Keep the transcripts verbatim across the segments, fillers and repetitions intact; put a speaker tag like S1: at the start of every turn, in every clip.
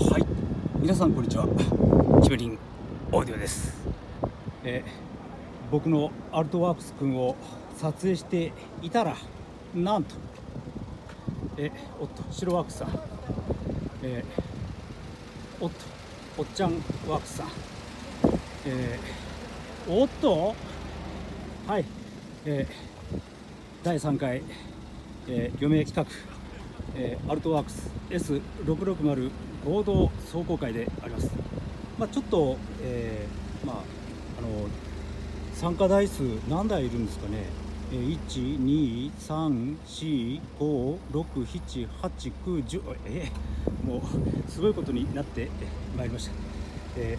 S1: はい、皆さんこんにちは。キムリンオーディオです。えー、僕のアルトワークス君を撮影していたら、なんと、えー、おっと白ワークスさん、えー、おっとおっちゃんワークスさん、えー、おっとはい、えー、だいさんかい、えー、余命企画、えー、アルトワークス エスろくろくまる 合同壮行会であります。まあ、ちょっと、えー、まああの参加台数何台いるんですかね。いち、に、さん、し、ご、ろく、しち、はち、きゅう、じゅう、えー、もうすごいことになってまいりました。え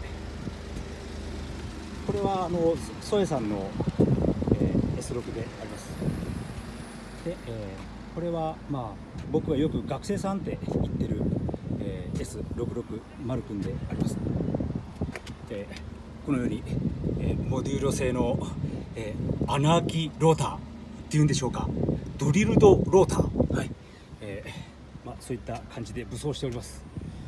S1: ー、これはあのソエさんの、えー、エスろく であります。で、えー、これはまあ僕がよく学生さんって言ってる、えー、エスろくろくまる 君であります。えー、このように、えー、モデュール製の、えー、穴あきローターっていうんでしょうか、ドリルドローター、はい、えーまあ、そういった感じで武装しております。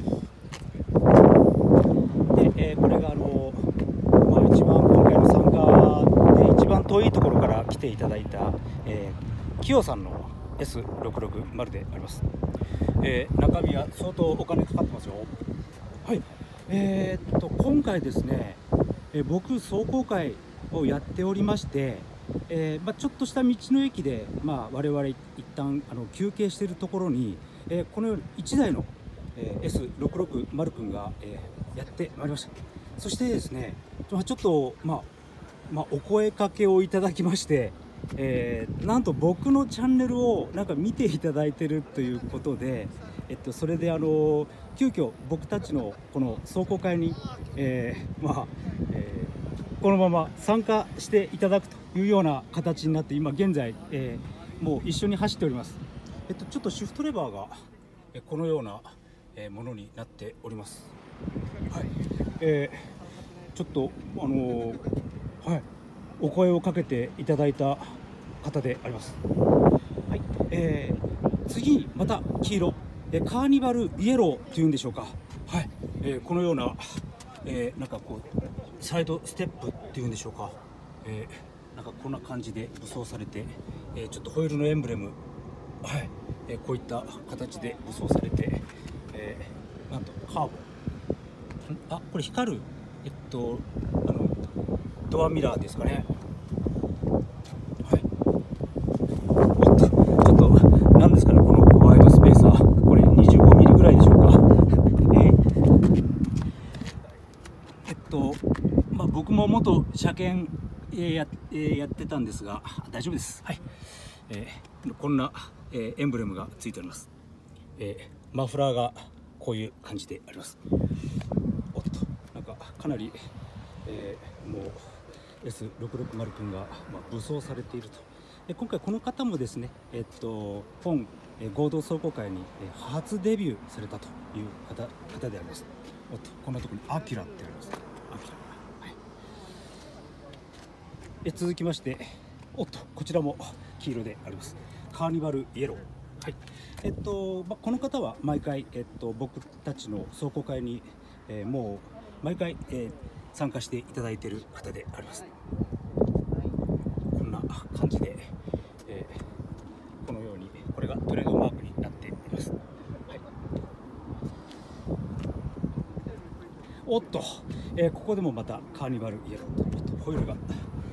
S1: で、えー、これがあの、まあ、一番今回の参加で一番遠いところから来ていただいた、えー、キヨさんの エスろくろくまる であります。えー、中身は相当お金かかってますよ。はい、えー、っと今回ですね、えー、僕壮行会をやっておりまして、えーまあ、ちょっとした道の駅で、まあ、我々一旦あの休憩しているところに、えー、このようにいちだいの、えー、エスろくろくまる 君が、えー、やってまいりました。そしてですね、ちょっと、まあまあ、お声かけをいただきまして、えー、なんと僕のチャンネルをなんか見ていただいてるということで、えっと、それであの急遽僕たちのこの壮行会に、えー、まあ、えー、このまま参加していただくというような形になって、今現在、えー、もう一緒に走っております。えっと、ちょっとシフトレバーがこのようなものになっております。はい、えー、ちょっとあのー、はい、お声をかけていただいた方であります。はい、えー、次にまた黄色、えカーニバルイエローというんでしょうか。はい、えー、このような、えー、なんかこうサイドステップっていうんでしょうか。えー、なんかこんな感じで武装されて、えー、ちょっとホイールのエンブレム、はい、えー、こういった形で武装されて、えー、なんとカーボン、あ、これ光る、えっとあのドアミラーですかね。はい、おっと、ちょっと何ですかね、このワイドスペーサー、これにじゅうごミリぐらいでしょうか。ええっとまあ僕も元車検、えー、や, えー、やってたんですが大丈夫です。はい、えー、こんな、えー、エンブレムがついております。えー、マフラーがこういう感じであります。おっと、なんかかなり、えー、もう エスろくろくまる 君が、まあ、武装されていると。で今回この方もですね、えっと本、えー、合同壮行会に、えー、初デビューされたという方方であります。おっと、こんなところにアキラってあります。アキラ、はい、え続きまして、おっと、こちらも黄色であります。カーニバルイエロー。はい、えっとまあ、この方は毎回、えっと、僕たちの壮行会に、えー、もう毎回、えー、参加していただいている方であります。こんな感じで、えー、このようにこれがトレードマークになっています。はい、おっと、えー、ここでもまたカーニバルイエローと、おっと、ホイールが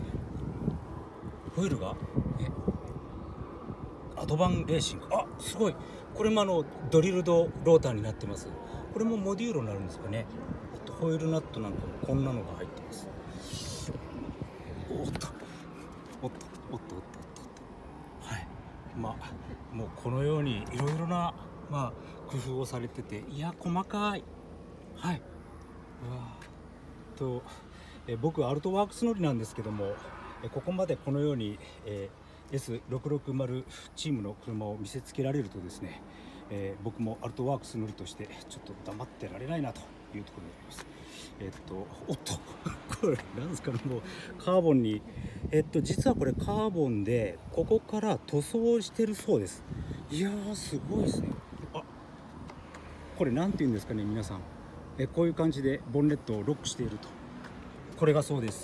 S1: ホイールがえアドバンレーシング、あ、すごい、これもあのドリルドローターになってます。これもモデュールになるんですかね。あとホイールナットなんかもこんなのが入ってます。おっとおっとおっとおっとおっと、はい、まあもうこのようにいろいろな、まあ、工夫をされてて、いや細かい。はい、うわとえ僕アルトワークス乗りなんですけども、えここまでこのように、えーエスろくろくまる チームの車を見せつけられるとですね、えー、僕もアルトワークス乗りとしてちょっと黙ってられないなというところになります。えっとおっとこれなんですかね、もうカーボンに、えっと実はこれカーボンでここから塗装してるそうです。いやー、すごいですね。あ、 これなんて言うんですかね皆さん。えこういう感じでボンネットをロックしていると、これがそうです。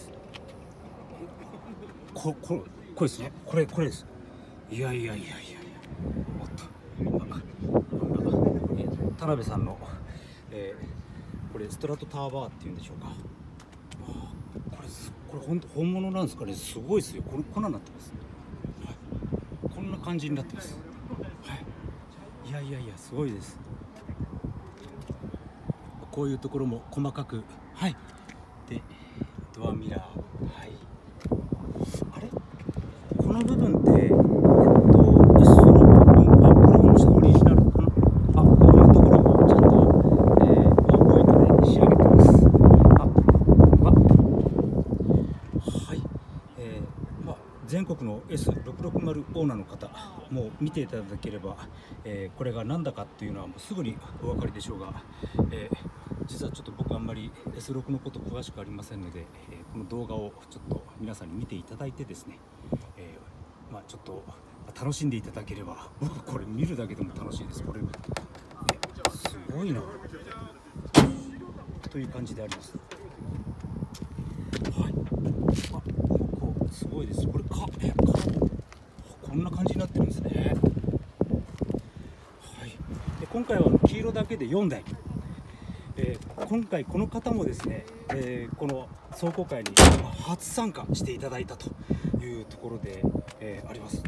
S1: こここれですね、これこれです。いやいやいやいやいや、おっと今えー、田辺さんの、えー、これストラトターバーっていうんでしょうか。これこれ本当本物なんですかね。すごいですよ。これこんなになってます、はい、こんな感じになってます、はい、いやいやいやすごいです。こういうところも細かく、はい、でドアミラー、はい、あれこの部分ってえっとその部分、あこれもオリジナルかな。あこういうところもちゃんと、えー、ワンポイントで仕上げてます。あわはい、えーまあ、全国の エスろくろくまる オーナーの方もう見ていただければ、えー、これが何だかっていうのはもうすぐにお分かりでしょうが、えー実はちょっと僕あんまり エスろく のこと詳しくありませんので、えー、この動画をちょっと皆さんに見ていただいてですね、えー、まあちょっと楽しんでいただければ、僕これ見るだけでも楽しいです。これ、ね、すごいなという感じであります。はい、あこうすごいです。これかえかこんな感じになってるんですね。はい、で今回は黄色だけでよんだい。えー、今回この方もですね、えー、この壮行会に初参加していただいたというところで、えー、あります。はい、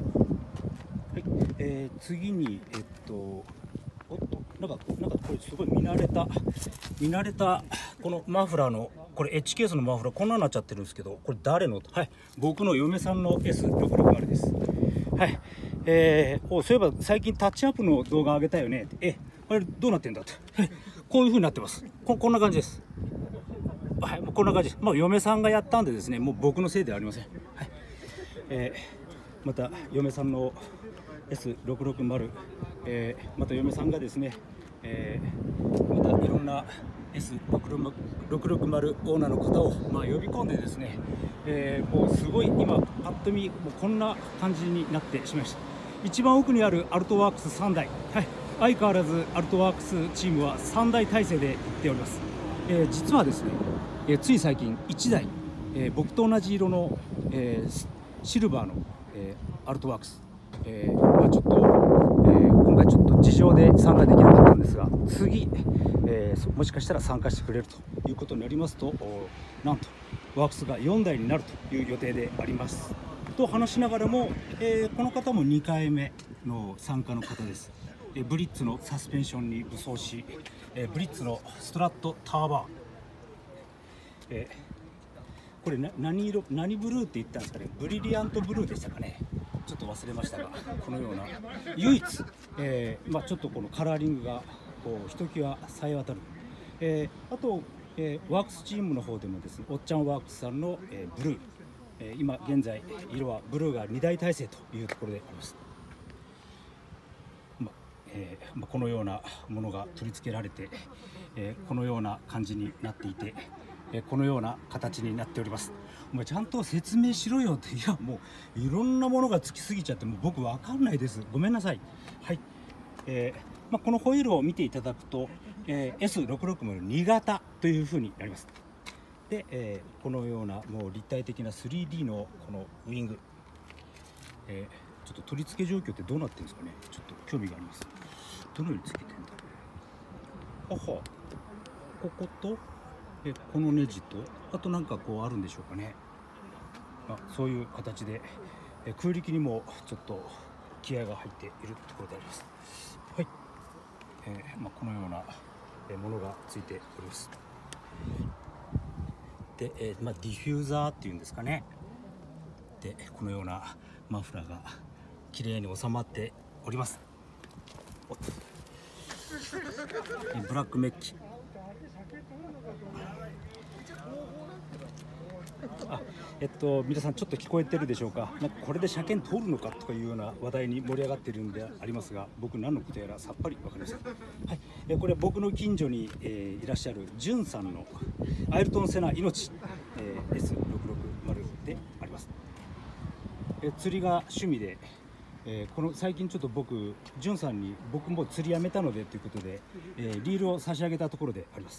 S1: えー、次にえっとおっとなんかなんかこれすごい見慣れた見慣れたこのマフラーのこれエッジケースのマフラーこんなになっちゃってるんですけど、これ誰の？はい、僕の嫁さんの エスろくろくまる です。はい、えー、おそういえば最近タッチアップの動画上げたよね。えあれどうなってんだって。はいこういう風になってます。こ, こんな感じです。はい、こんな感じです。まあ、嫁さんがやったんでですね、もう僕のせいではありません。はい、えー、また嫁さんの エスろくろくまる、えー、また嫁さんがですね、えー、またいろんな エスろくろくまる オーナーの方を、まあ、呼び込んでですね、えー、こうすごい今パッと見もうこんな感じになってしまいました。一番奥にあるアルトワークスさんだい、はい、相変わらずアルトワークスチームはさんだい体制で行っております。えー、実はですね、えー、つい最近いちだい、えー、僕と同じ色の、えー、シルバーの、えー、アルトワークス、えーまあ、ちょっと、えー、今回ちょっと事情で参加できなかったんですが、次、えー、もしかしたら参加してくれるということになりますと、なんとワークスがよんだいになるという予定でありますと話しながらも、えー、この方もにかいめの参加の方です。えー、ブリッツのサスペンションに武装し、えー、ブリッツのストラットターバー、えー、これな何色何ブルーって言ったんですかね。ブリリアントブルーでしたかね。ちょっと忘れましたが、このような唯一、えーまあ、ちょっとこのカラーリングがこうひときわさえ渡る、えー、あと、えー、ワークスチームの方でもですね、おっちゃんワークスさんの、えー、ブルー、えー、今現在色はブルーがにだい体制というところであります。まえーまあ、このようなものが取り付けられて、えー、このような感じになっていて、えー、このような形になっております。お前ちゃんと説明しろよって。いやもういろんなものがつきすぎちゃってもう僕わかんないです。ごめんなさい。はい、えーまあ、このホイールを見ていただくと、えー、エスろくろくまるに 型というふうになります。で、えー、このようなもう立体的な スリーディー のこのウイング、えー、ちょっと取り付け状況ってどうなってるんですかね。ちょっと興味があります。どのようにつけてんだろう。あはこことえこのネジとあとなんかこうあるんでしょうかね。まあ、そういう形でえ空力にもちょっと気合が入っているところであります。はい、えーまあ、このようなものがついております。で、えーまあ、ディフューザーっていうんですかね。でこのようなマフラーがきれいに収まっております。ブラックメッキ、あえっと皆さんちょっと聞こえてるでしょうか。なんかこれで車検通るのかとかいうような話題に盛り上がっているんでありますが、僕何のことやらさっぱり分かりません。はい、えこれ僕の近所に、えー、いらっしゃるジュンさんのアイルトンセナ命、えー、エスろくろくまる であります。え釣りが趣味で、 えー、この最近ちょっと僕じゅんさんに僕も釣りやめたのでということで、えー、リールを差し上げたところであります。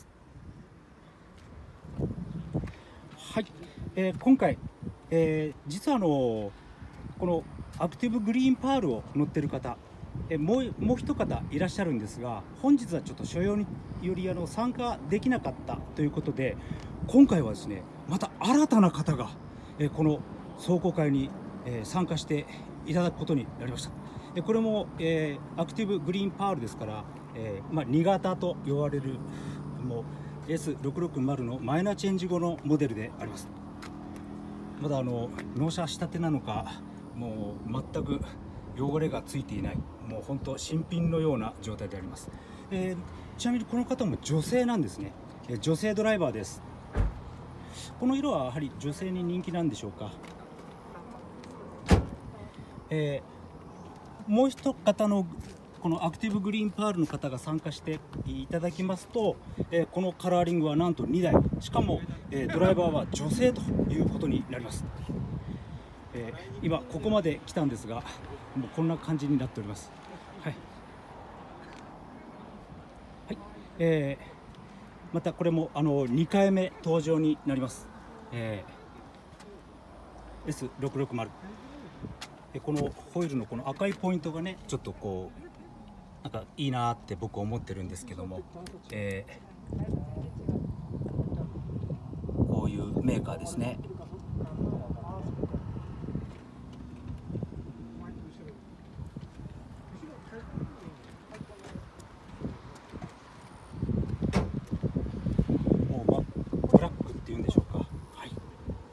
S1: はい、えー、今回、えー、実はあのこのアクティブグリーンパールを乗ってる方、えー、もうもう一方いらっしゃるんですが、本日はちょっと所用によりあの参加できなかったということで、今回はですねまた新たな方が、えー、この壮行会に、えー、参加していただくことになりました。えー、これも、えー、アクティブグリーンパールですから、えーまあ、に型と呼ばれるもう エスろくろくまる のマイナーチェンジ後のモデルであります。まだあの納車したてなのか、もう全く汚れがついていない、もう本当新品のような状態であります。えー、ちなみにこの方も女性なんですね。えー、女性ドライバーです。この色はやはり女性に人気なんでしょうか。えー、もう一方のこのアクティブグリーンパールの方が参加していただきますと、えー、このカラーリングはなんとにだい、しかも、えー、ドライバーは女性ということになります。えー、今ここまで来たんですが、もうこんな感じになっております。はい、はい、えー、またこれもあのにかいめ登場になります。えー、エスろくろくまる、このホイールのこの赤いポイントがね、ちょっとこうなんかいいなって僕思ってるんですけども、えー、こういうメーカーですね。もう、ま、ブラックっていうんでしょうか。はい、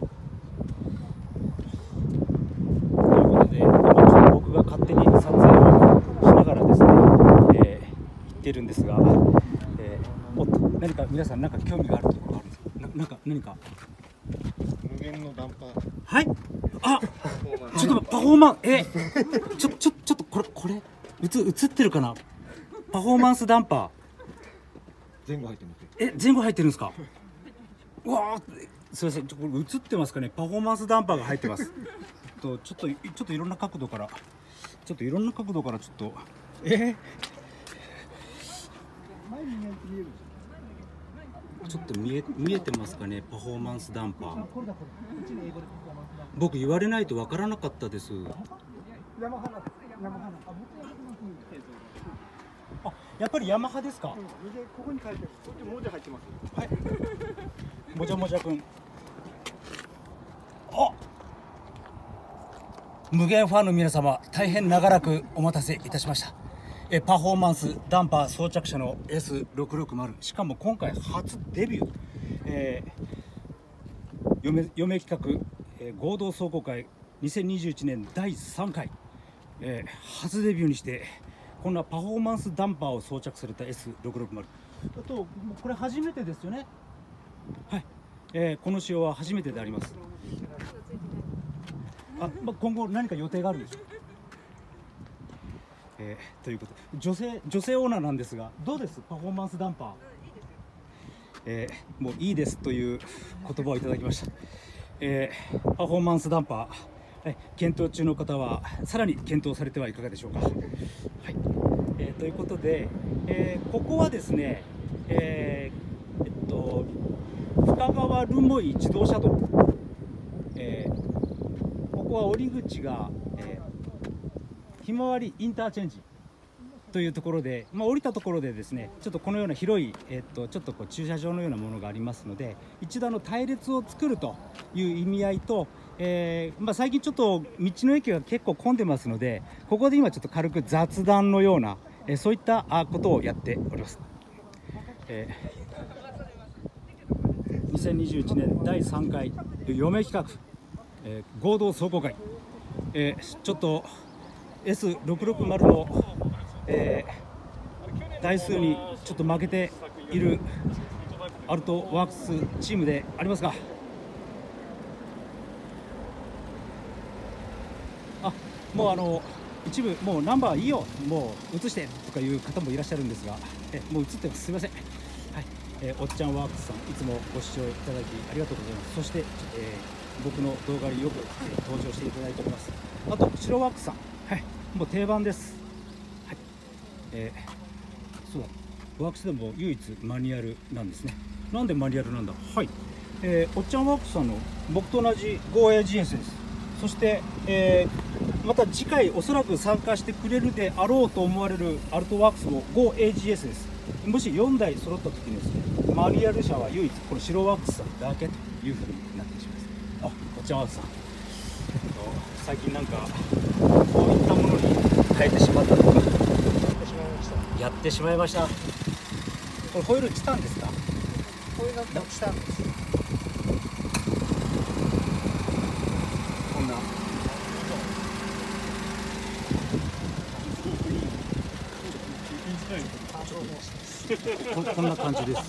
S1: ということで今ちょっと僕が勝手に撮影をしながらですね、えー、言ってるんですが、えー、おっと何か皆さん何か興味があるところがあるんですか。ななんか何か
S2: 無限のダンパー。
S1: はい、あ、ちょっとパフォーマンス、えちょちょちょっとこれこれ映映ってるかな。パフォーマンスダンパー
S2: 前後入ってます。
S1: え前後入ってるんですか。うわー、すいません、ちょこれ映ってますかね。パフォーマンスダンパーが入ってます。とちょっとちょっといろんな角度からちょっといろんな角度からちょっとえー、ちょっと見え見えてますかね。パフォーマンスダンパー、僕言われないとわからなかったです。あ、やっぱりヤマハですか。
S2: ここに書いてる。こっち文字入ってます。
S1: はい。もじゃもじゃくん。あ、無限ファンの皆様、大変長らくお待たせいたしました。えパフォーマンスダンパー装着車の エスろくろくまる、しかも今回初デビュー、えー、嫁, 嫁企画、えー、合同壮行会にせんにじゅういちねんだいさんかい、えー、初デビューにしてこんなパフォーマンスダンパーを装着された エスろくろくまる、あとこれ初めてですよね。はい、えー、この仕様は初めてであります。あ、まあ、今後何か予定があるんでしょうか。えー、ということで女性女性オーナーなんですが、どうですパフォーマンスダンパー。えー、もういいですという言葉をいただきました。えー、パフォーマンスダンパー、え検討中の方はさらに検討されてはいかがでしょうか。はい、えー、ということで、えー、ここはですね、えー、えっと深川留萌自動車道、えー、ここは降り口が、えーひまわりインターチェンジというところで、まあ、降りたところでですね、ちょっとこのような広い、えっと、ちょっとこう駐車場のようなものがありますので、一度の隊列を作るという意味合いと、えーまあ、最近ちょっと道の駅が結構混んでますので、ここで今ちょっと軽く雑談のような、えー、そういったことをやっております。えー、にせんにじゅういちねんだいさんかい嫁企画、えー、合同壮行会、えー、ちょっとエスろくろくまる の、えー、台数にちょっと負けているアルトワークスチームでありますが、あ、もうあの一部もうナンバーいいよ、もう映してとかいう方もいらっしゃるんですが、えもう映ってます、すみません。はい、えー、おっちゃんワークスさん、いつもご視聴いただきありがとうございます。そして、えー、僕の動画によく、えー、登場していただいております。あと白ワークスさん、はい、 もう定番です。はい、えー、そうだ、ワークスでも唯一マニュアルなんですね。なんでマニュアルなんだ。はい、えー、おっちゃんワークスさんの僕と同じ ゴーエージーエス です。そして、えー、また次回おそらく参加してくれるであろうと思われるアルトワークスも ゴーエージーエス です。もしよんだい揃った時にですね、マニュアル車は唯一この白ワークスさんだけというふうになってしまいます。あ、おっちゃんワークスさん、最近なんかこういったものに変えてしまったとかやってしまいました。これホイールチタンですか。
S2: これがチタンです。
S1: こんなこんこんな感じです。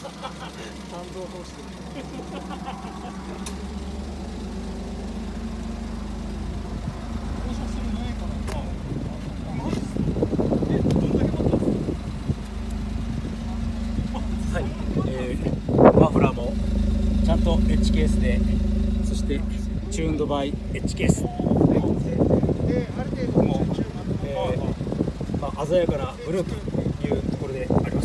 S1: はい、えー、マフラーもちゃんとエッジケースで、そしてチューンドバイエッジケース、もう、えーまあ、鮮やかなブルーというところであります。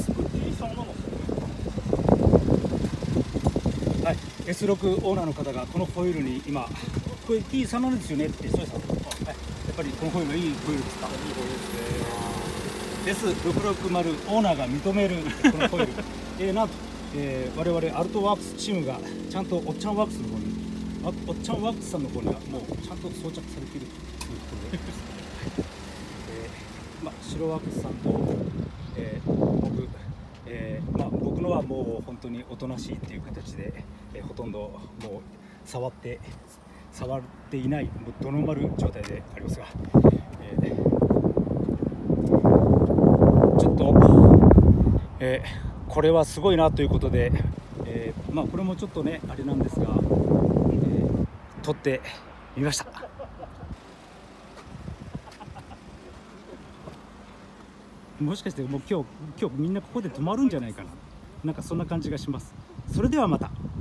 S1: はい、エスろく オーナーの方がこのホイールに今、これ ティーさんじゅうなな ですよねってそうです。はい、やっぱりこのホイールはいいホイールですか。いいホイールですね。エスろくろくまる オーナーが認めるこのホイール、えー、なんと、えー、我々アルトワークスチームがちゃんとおっちゃんワークスの方に、おっちゃんワークスさんの方にはもうちゃんと装着されているということで、えーまあ、白ワークスさんと、えー、僕、えーまあ、僕のはもう本当におとなしいっていう形で、えー、ほとんどもう触って触っていないもうどの丸状態でありますが、えー、ちょっと、えー、これはすごいなということで、えー、まあこれもちょっとねあれなんですが、えー、撮ってみました。もしかしてもう今日今日みんなここで泊まるんじゃないかな、なんかそんな感じがします。それではまた。